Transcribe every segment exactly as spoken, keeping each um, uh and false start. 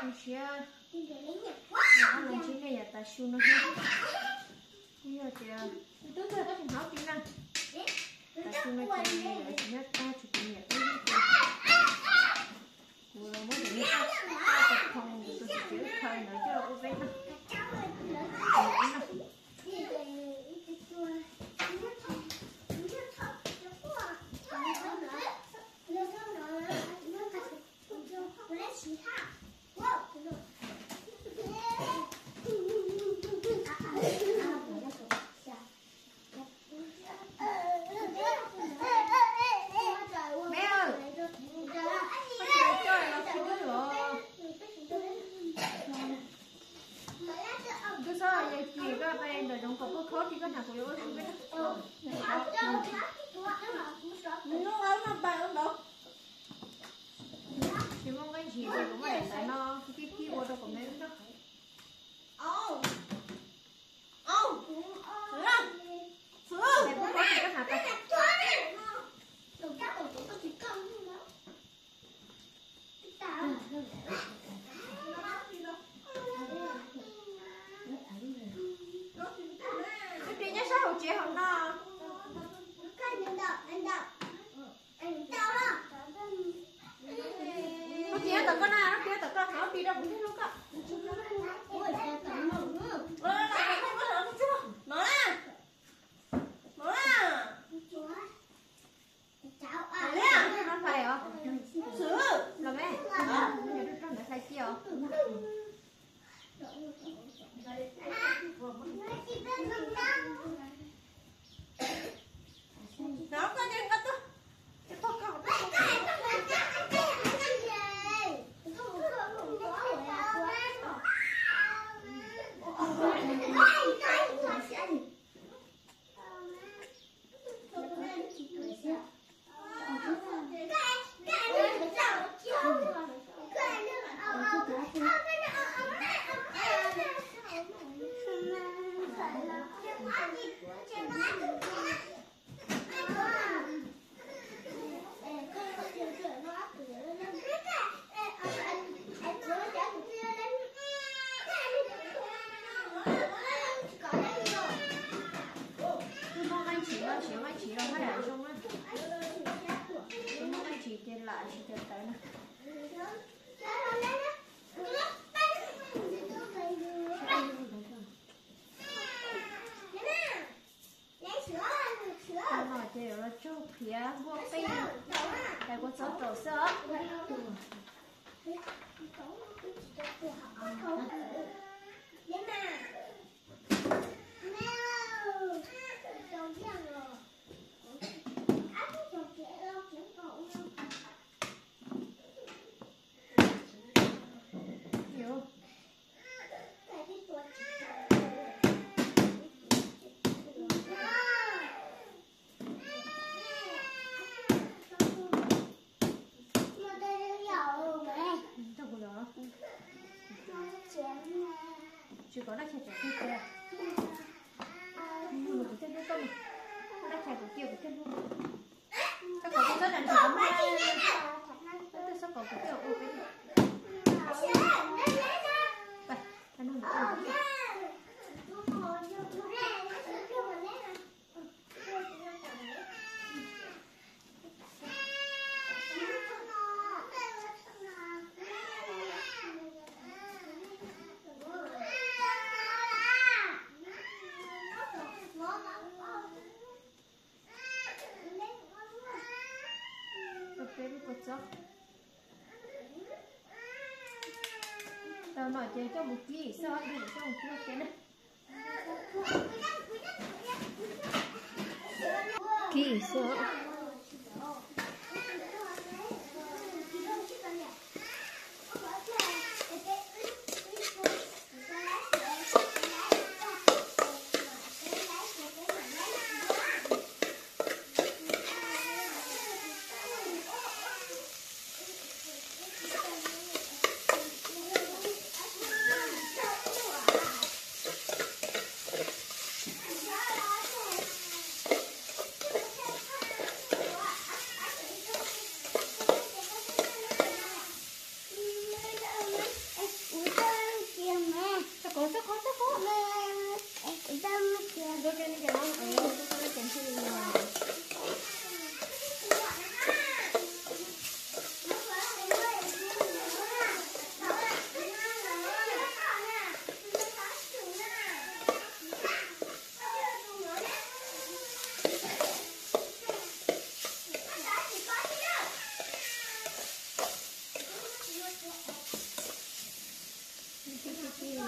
chia nó lên chia này là ta xu nó hết bây giờ thì tôi giờ tôi không học tiếng năng ta xu nó chia này là chỉ nhất ta chỉ tiếng nhật tôi cô mới được như ta ta không được tôi chỉ khơi nữa chứ đâu có biết đâu chỉ có đã chạy chạy kia kìa nhưng mà cái chân cái công đã chạy của kia của kia luôn các cậu cũng rất là chỉ có mai tôi sắp có cái kiểu ô cái vậy anh không được tao nói chơi cho một kỹ sao đi để cho một kỹ cái này kỹ sao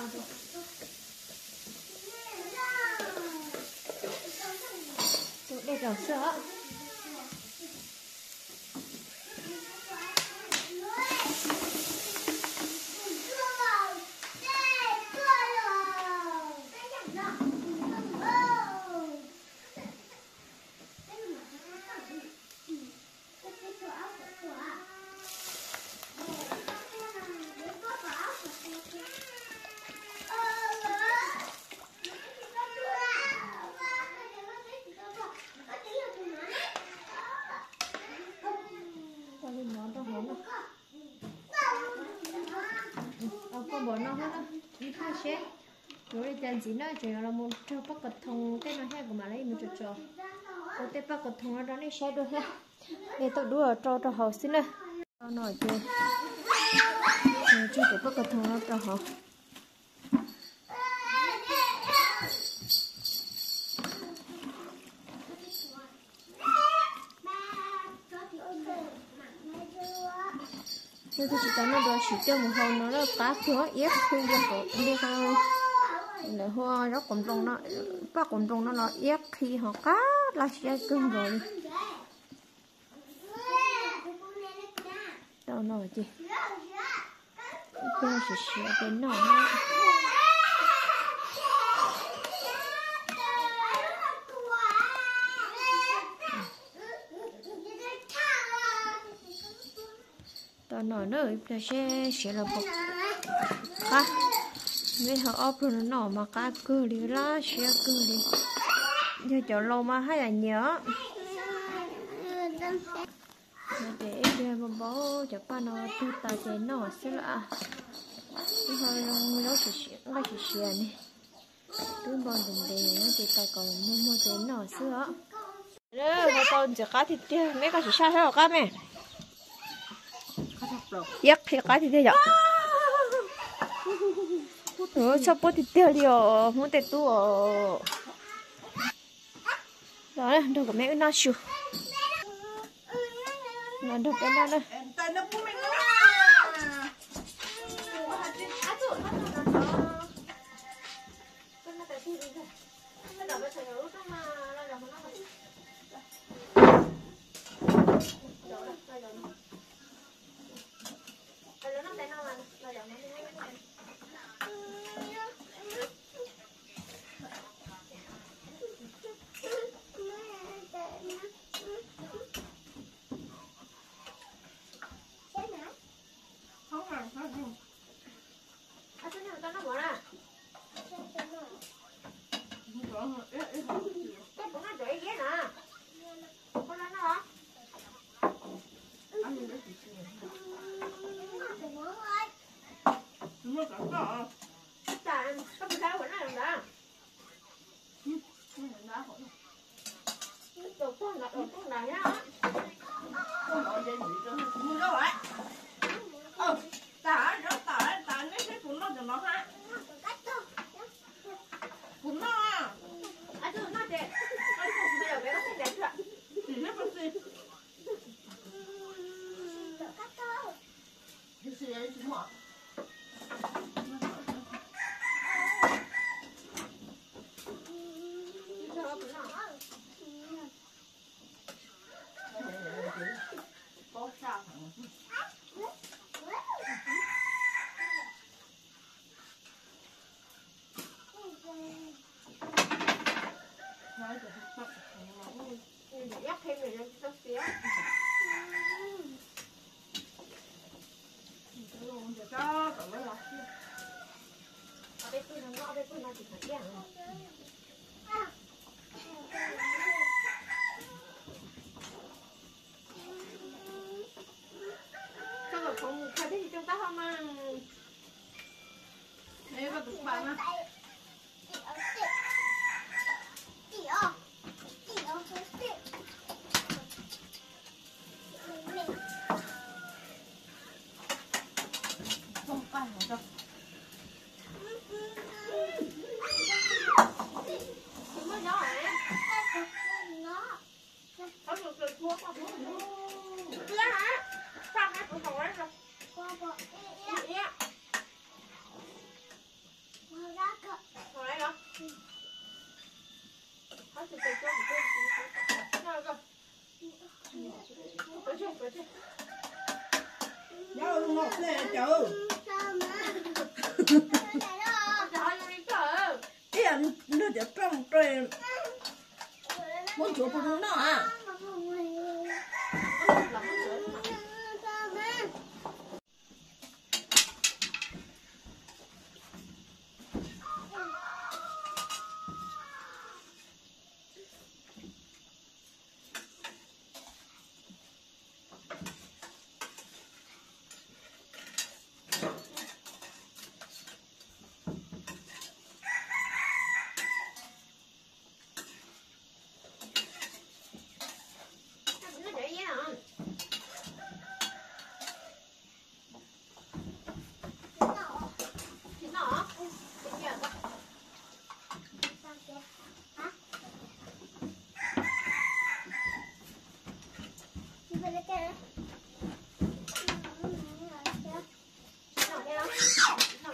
thôi. Tụi đây đầu sữa. Con bỏ nó hết á, đi khai xe. Rồi đây tiền gì nữa, chỉ là một cho bắt cật thông cái nó hay của mà lấy một chút cho. Có cái bắt cật thông nó đó đi xe được ha. Để tôi đua cho cho họ xin nè. Cho nổi chưa. Rồi cho cái bắt cật thông nó cho họ. Nên tôi chỉ tao nó đòi xịt cho một hồi nó là cá khứa ép khi ra cổ đi ha để hoa nó còn trong nó bác còn trong nó nó ép khi họ cá là sẽ cưng rồi đâu nổi chị cái xịt xịt đến nổi tao nói nữa là sẽ sẽ là bọc cá mấy họ ốp rồi nó mà cá cứ đi lá sẽ cứ đi giờ cho lâu mà hay là nhớ để để bố bố cho ba nó tu ta chơi nó sẽ là cái hồi nó chỉ sẽ nó chỉ sẽ này cứ bọn đừng để nó chỉ tay còn mua mua chơi nó sữa nữa mà tao chỉ cá thịt tiêu mấy cái chỉ sao thế cá mẹ yak thì cá thì thế nhở? Ừ, sao bố thì tiêu đi ở muốn tết tu ở đó này, đâu có mấy nó chịu nó đâu cái đó đây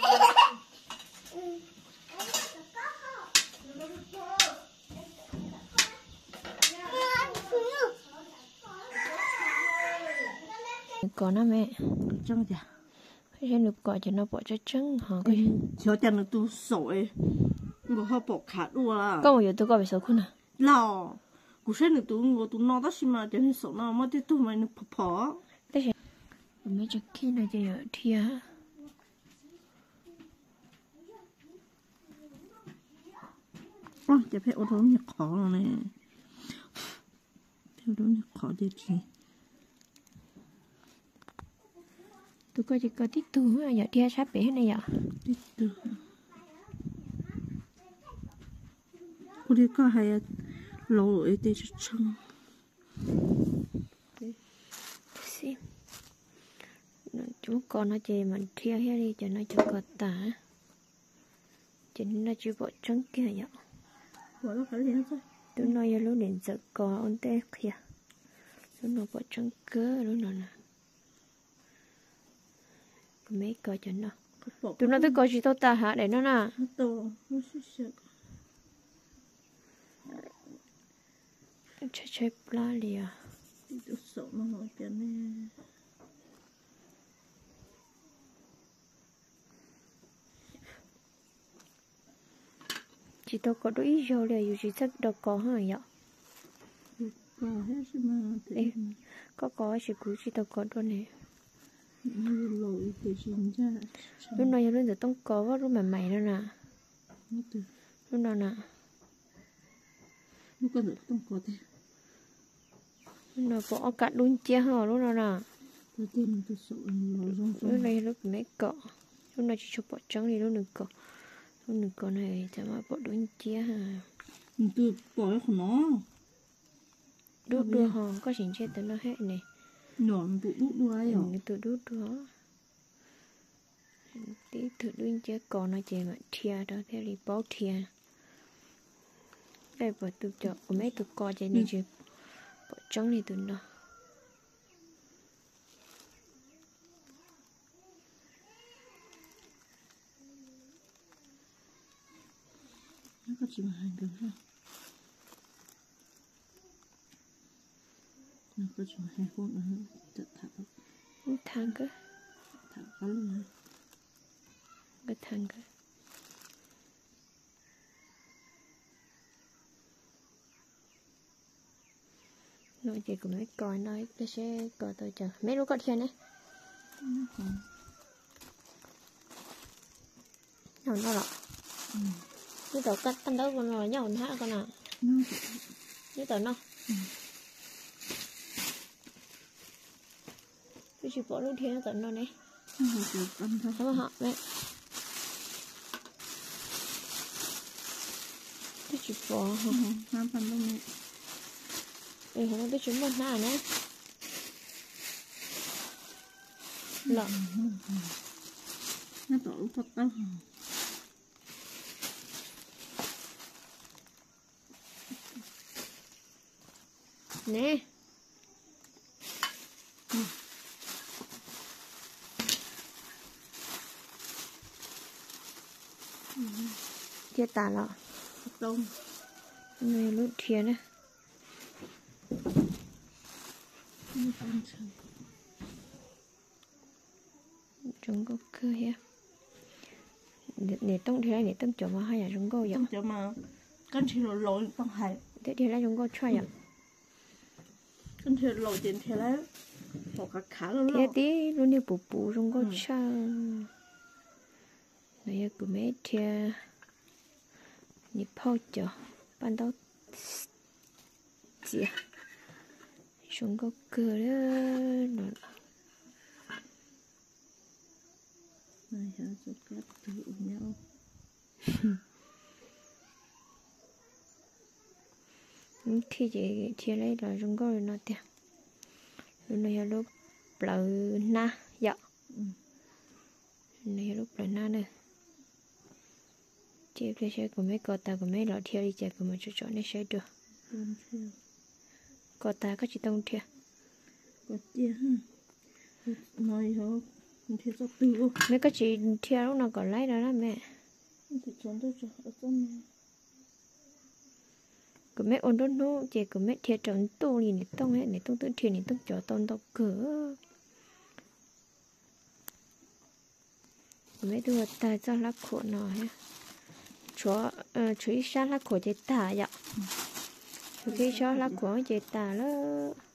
Có nó mẹ trăng chả phải cho được gọi cho nó bỏ cho trứng hả cái cho cho nó tu sỏi ngồi họ bỏ khát đua là có một giờ tôi gọi về số khuôn à lò cú xem được tu ngồi tu nó đó xí mà cho nên sổ nó mà tiếp tu mày nó phò phò thế chứ mấy chỗ kia này thì ở thia ôiจะphải ô tô nhặt khó rồi nè theo đó nhặt khó chứ gì tôi coi chỉ có tí tu à giờ thia sắp bể này giờ tiếp tu cô đi có hay lâu rồi thì chắc chăng xem chúng con nó chỉ mình thia hết đi cho nó cho có tả cho nên nó chỉ bỏ trứng kia vậy bỏ nó phải liền thôi tôi nói giờ lúc đến giờ có ôn tê kia lúc nó bỏ trứng cơ lúc nào nè mấy coi cho nó tụi nó tới coi chỉ tao ta hả để nó nè to nó sẽ sợ chơi chơi pla liền tôi sợ nó nói cái này chỉ tao có đôi giờ là dù chỉ chắc đâu có hả vậy có hết mà Ê, có có chỉ cứ chỉ tao có đôi này lỗi thì chính ra lúc nào giờ tao có vào lúc mà mày đó nè lúc nào nè lúc có được tông có thế lúc nào bỏ cả đun chia hả lúc nào nè tôi tin tôi sợ nó rong lúc này lúc mấy cọ lúc nào chỉ cho bỏ trắng đi lúc đừng cọ lúc đừng cọ này chả mà bỏ đun chia hả tôi bỏ của nó đút đua hò có chuyện chết tới nó hết này nhỏ tụ đút đua ấy hả tụ đút đua tí thử đun chia cọ nó chỉ mà thia đó theo đi bỏ thia đây bỏ tụ cho của mấy tụ cọ chạy đi chứ bỏ trắng đi tụ nó nó có chỉ mà hành được không nó có chỉ mà hành không nữa chặt thảo thang cơ thảo cá luôn hả cái thang cơ nói chị cũng nói coi nói cái sẽ coi tôi chờ mấy đứa có thiên đấy nào nó lọ như tao cắt tan đâu con rồi nhau hả con nào như tao nó tôi chỉ bỏ lúc thiên nó tao nó này không họ mẹ tôi chỉ bỏ hả năm phần đâu mẹ ừ không tôi chúng một nào nữa lọ nó tổ thật đâu nè chia tả lọ đông này lúc thiên này chúng có cơ hết để tông thì lại để tông chỗ mà hay là chúng có vậy tông chỗ mà con chỉ lội lội tông hải thế thì lại chúng có chơi vậy con chỉ lội tiền thì lại họ cả khá là thế tí luôn đi bù bù chúng có chơi này cứ mấy thia nhịp phao chờ ban đầu gì chúng có cơ đó này hả cho các tự nhau khi chị chia lấy rồi chúng có rồi nó tiền lúc này lúc lợn na dạ này lúc lợn na nữa chị cái xe của mấy cô ta của mấy lọ theo đi chạy của một chỗ chỗ này sẽ được cô ta có chỉ tông theo có tiền ha nói hả thì cho từ mấy cái chị theo lúc nào còn lấy đó đó mẹ thì trốn tôi cho ở trong này cứ mẹ ôn đốt nô chị cứ mẹ theo trốn tu gì này tông ấy này tông tự thiền này tông cho tông tông cửa mẹ đưa ta cho lá khổ nó ha chúa chúa ít sát lá khổ chị ta vậy chúa khi cho lá khổ chị ta đó